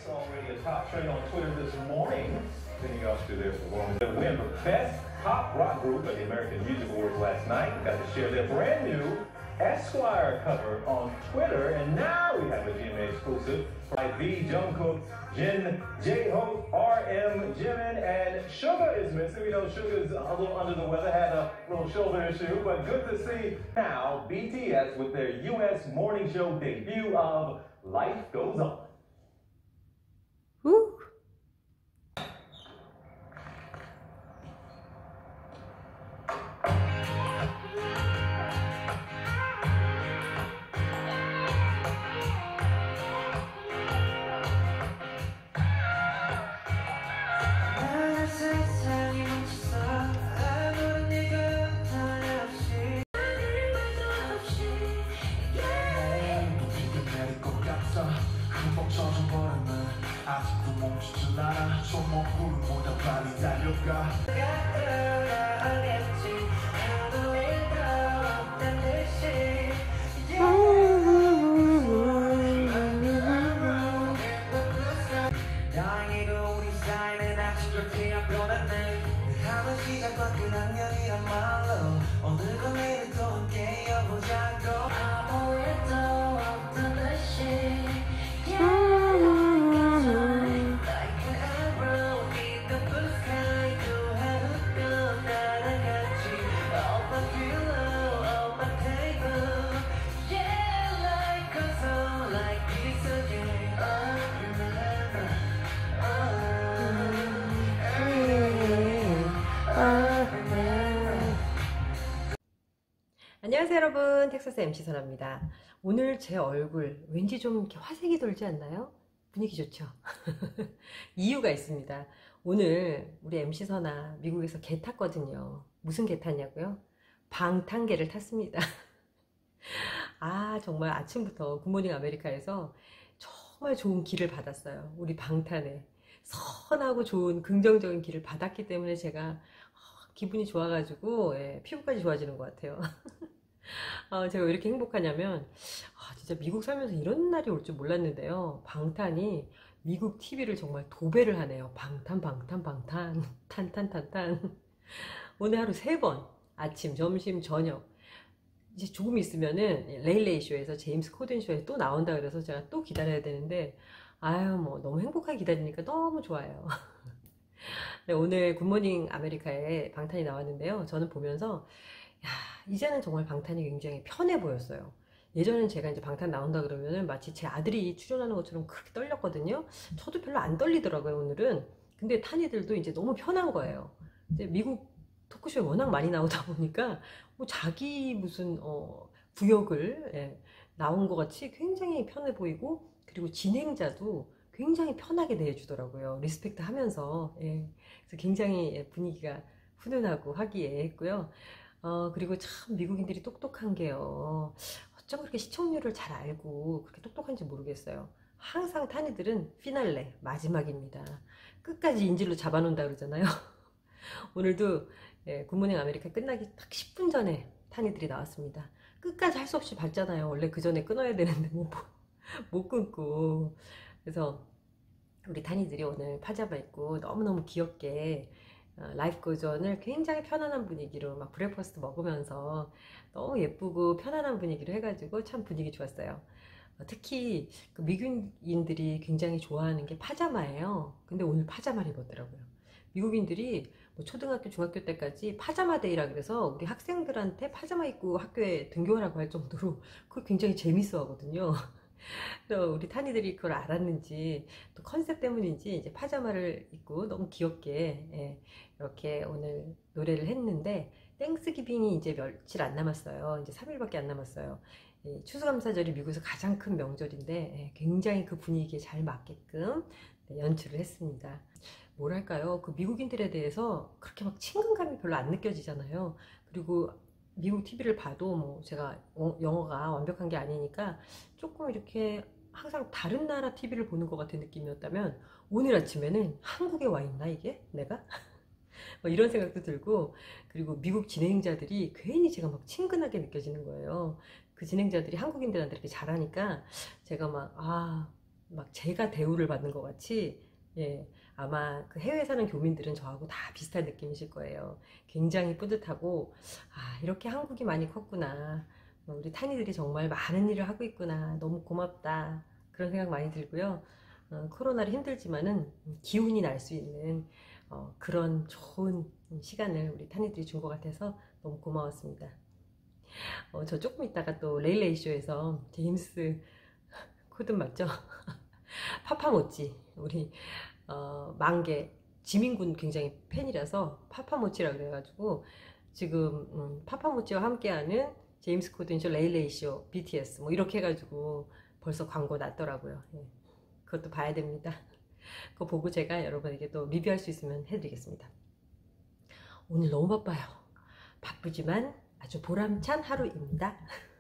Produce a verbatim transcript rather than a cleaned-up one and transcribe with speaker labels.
Speaker 1: already a top trend on Twitter this morning. Sending y'all to their performance. They win the best pop rock group at the American Music Awards last night. Got to share their brand new Esquire cover on Twitter, and now we have a G M A exclusive by V, Jungkook, Jin, J-Hope, R M, Jimin, and Suga is missing. We know Suga's a little under the weather, had a little shoulder issue, but good to see now B T S with their U S morning show debut of Life Goes On.
Speaker 2: Woo! 안녕하세요 여러분, 텍사스 엠씨 선아입니다. 오늘 제 얼굴 왠지 좀 이렇게 화색이 돌지 않나요? 분위기 좋죠? 이유가 있습니다. 오늘 우리 엠씨 선아 미국에서 개 탔거든요. 무슨 개 탔냐고요? 방탄개를 탔습니다. 아 정말 아침부터 굿모닝 아메리카에서 정말 좋은 기를 받았어요. 우리 방탄에 선하고 좋은 긍정적인 기를 받았기 때문에 제가 기분이 좋아가지고 예, 피부까지 좋아지는 것 같아요. 어, 제가 왜 이렇게 행복하냐면 아, 진짜 미국 살면서 이런 날이 올 줄 몰랐는데요. 방탄이 미국 티비를 정말 도배를 하네요. 방탄 방탄 방탄 탄탄탄탄. 오늘 하루 세 번 아침 점심 저녁 이제 조금 있으면은 레일레이 쇼에서 제임스 코든 쇼에 또 나온다 그래서 제가 또 기다려야 되는데 아유 뭐 너무 행복하게 기다리니까 너무 좋아요. 네, 오늘 굿모닝 아메리카에 방탄이 나왔는데요. 저는 보면서 야, 이제는 정말 방탄이 굉장히 편해 보였어요. 예전엔 제가 이제 방탄 나온다 그러면은 마치 제 아들이 출연하는 것처럼 그렇게 떨렸거든요. 저도 별로 안 떨리더라고요, 오늘은. 근데 탄이들도 이제 너무 편한 거예요. 이제 미국 토크쇼에 워낙 많이 나오다 보니까 뭐 자기 무슨 어, 구역을 예, 나온 것 같이 굉장히 편해 보이고, 그리고 진행자도 굉장히 편하게 대해주더라고요. 리스펙트 하면서. 예. 그래서 굉장히 분위기가 훈훈하고 화기애애했고요. 어, 그리고 참 미국인들이 똑똑한 게요. 어쩜 그렇게 시청률을 잘 알고 그렇게 똑똑한지 모르겠어요. 항상 탄이들은 피날레, 마지막입니다. 끝까지 인질로 잡아놓는다 그러잖아요. 오늘도 예, 굿모닝 아메리카 끝나기 딱 십 분 전에 탄이들이 나왔습니다. 끝까지 할 수 없이 밟잖아요. 원래 그 전에 끊어야 되는데 뭐, 못 끊고. 그래서 우리 탄이들이 오늘 파자마 입고 너무너무 귀엽게 라이프 고전을 굉장히 편안한 분위기로 막 브렉퍼스트 먹으면서 너무 예쁘고 편안한 분위기로 해가지고 참 분위기 좋았어요. 특히 그 미국인들이 굉장히 좋아하는 게 파자마예요. 근데 오늘 파자마를 입었더라고요. 미국인들이 뭐 초등학교, 중학교 때까지 파자마 데이라 그래서 우리 학생들한테 파자마 입고 학교에 등교하라고 할 정도로 그걸 굉장히 재밌어 하거든요. 그래서 우리 탄이들이 그걸 알았는지 또 컨셉 때문인지 이제 파자마를 입고 너무 귀엽게 예, 이렇게 오늘 노래를 했는데, 땡스기빙이 이제 며칠 안 남았어요. 이제 삼 일밖에 안 남았어요. 예, 추수감사절이 미국에서 가장 큰 명절인데 예, 굉장히 그 분위기에 잘 맞게끔 네, 연출을 했습니다. 뭐랄까요, 그 미국인들에 대해서 그렇게 막 친근감이 별로 안 느껴지잖아요. 그리고 미국 티비를 봐도 뭐 제가 영어가 완벽한 게 아니니까 조금 이렇게 항상 다른 나라 티비를 보는 것 같은 느낌이었다면, 오늘 아침에는 한국에 와 있나 이게 내가? 뭐 이런 생각도 들고, 그리고 미국 진행자들이 괜히 제가 막 친근하게 느껴지는 거예요. 그 진행자들이 한국인들한테 이렇게 잘하니까 제가 막 아 막 제가 대우를 받는 것 같이, 예, 아마 그 해외에 사는 교민들은 저하고 다 비슷한 느낌이실 거예요. 굉장히 뿌듯하고, 아, 이렇게 한국이 많이 컸구나. 우리 타니들이 정말 많은 일을 하고 있구나. 너무 고맙다. 그런 생각 많이 들고요. 어, 코로나로 힘들지만은 기운이 날 수 있는 어, 그런 좋은 시간을 우리 타니들이 준 것 같아서 너무 고마웠습니다. 어, 저 조금 있다가 또 레일레이 쇼에서 제임스 코든 맞죠? 파파모찌 우리 어, 만개 지민군 굉장히 팬이라서 파파모찌라 그래가지고 지금 음, 파파모찌와 함께하는 제임스 코든 쇼, 레일레이 쇼, 비티에스 뭐 이렇게 해가지고 벌써 광고 났더라고요. 예. 그것도 봐야 됩니다. 그거 보고 제가 여러분에게 또 리뷰할 수 있으면 해드리겠습니다. 오늘 너무 바빠요. 바쁘지만 아주 보람찬 하루입니다.